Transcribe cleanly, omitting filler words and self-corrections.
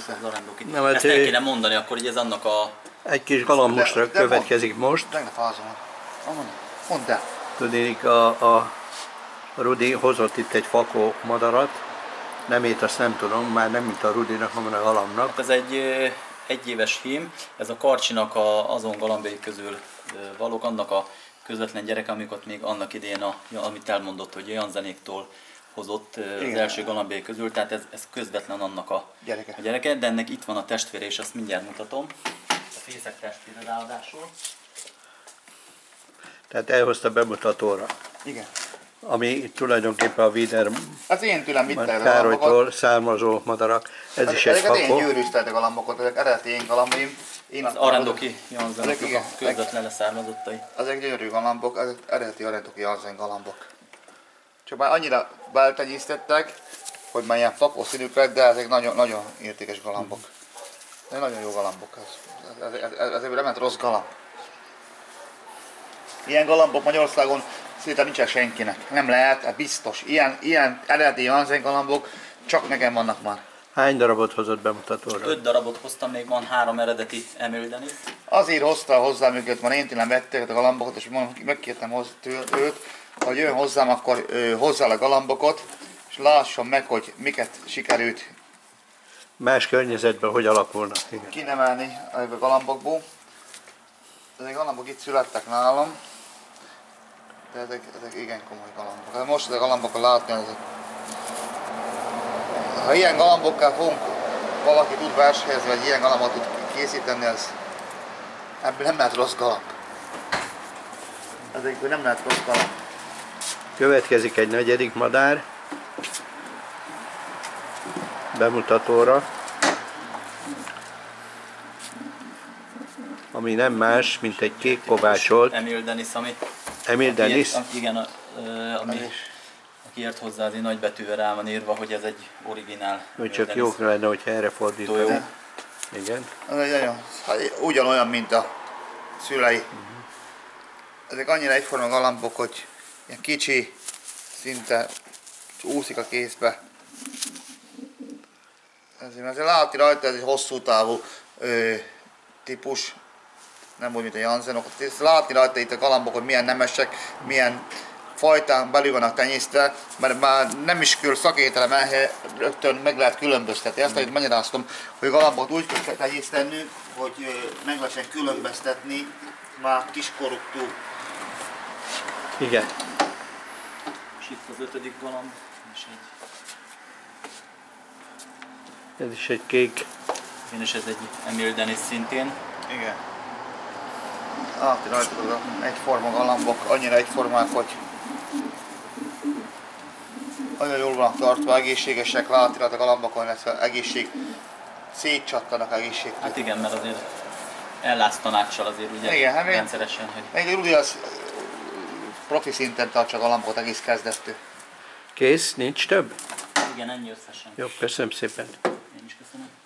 az arándoki. Nem, hát ezt el kéne mondani akkor, hogy ez annak a... Egy kis galambosra következik most. Tegnap házom. Mondd el. Tudnék, a Rudi hozott itt egy fakó madarat. Nemét azt nem tudom, már nem mint a Rudinak, hanem a galambnak. Hát ez egy egyéves hím, ez a Karcsinak azon galambjai közül valók, annak a közvetlen gyereke, amiket még annak idén, amit elmondott, hogy olyan zenéktől hozott az első galambjai közül, tehát ez közvetlen annak a gyereke, de ennek itt van a testvére, és azt mindjárt mutatom. A fészek testvére ráadásul. Tehát elhozta bemutatóra. Igen. Ami tulajdonképpen a Wider az én tőlem vitte a Károlytól származó madarak. Ez is egy fakó. Ezeket én győrűzteltek a lambokat, ezek eredeti én galambaim. Az Arándoki Janzenok a közvetlen leszármazottai. Ezek gyönyörű galambok, ezek eredeti Arándoki Janzen galambok. Csak már annyira beltenyésztettek, hogy már ilyen fakó színük lett, de ezek nagyon, nagyon értékes galambok. De nagyon jó galambok. Ezért nem ment rossz galamb. Ilyen galambok Magyarországon szinte nincsen senkinek. Nem lehet, ez biztos. Ilyen eredeti Janzen galambok csak nekem vannak már. Hány darabot hozott bemutatóra? 5 darabot hoztam, még van 3 eredeti Emil Dennis. Azért hozta hozzám őket, mert én tényleg vették a galambokat, és megkértem őt, hogy jön hozzám, akkor hozzá a galambokat, és lássam meg, hogy miket sikerült más környezetben hogy alakulnak. Igen. kinemelni a galambokból. Ezek galambok itt születtek nálam, de ezek igen komoly galambok. Most ezek galambokat látni, ezek... Ha ilyen galambokkal fogunk, valaki tud versenyezni, vagy ilyen galambot tud készíteni, ebből nem lehet rossz galamb. Ezekből nem lehet rossz galamb. Következik egy negyedik madár bemutatóra, ami nem más, mint egy kék kovácsolt Emil Dennis, ami... Emil Dennis? Igen, akiért hozzá azért nagybetűvel rá van írva, hogy ez egy originál. Hogy csak jó lenne, hogyha erre fordítani. Igen. Ugyanolyan, mint a szülei. Ezek annyira egyforma galambok, hogy ilyen kicsi, szinte úszik a kézbe. Ezért látni rajta, ez egy hosszú távú típus, nem úgy, mint a Janzenok. Látni rajta itt a galambok, hogy milyen nemesek, milyen fajtán belül vannak tenyésztve, mert már nem is kell szakértelem, rögtön meg lehet különböztetni. Ezt, amit magyaráztam, hogy a galambot úgy kell tenyészteni, hogy meg lehessen különböztetni már kiskorúktól. Igen. És itt az 5. galamb, Ez is egy kék. igen, és ez egy Emil Dennis szintén. Igen. Látni rajtuk az egyforma galambok, annyira egyformák, hogy nagyon jól vannak tartva, egészségesek, látni rajta a galambokon, illetve szétcsattanak egészségtől. Hát igen, mert azért ellátsz tanácssal azért ugye igen, hát rendszeresen. Hogy... Egy Rudi az profi szinten tartsa a galambot egész kezdettől. Kész, nincs több? Igen, ennyi összesen. Jó, köszönöm szépen. Én is köszönöm.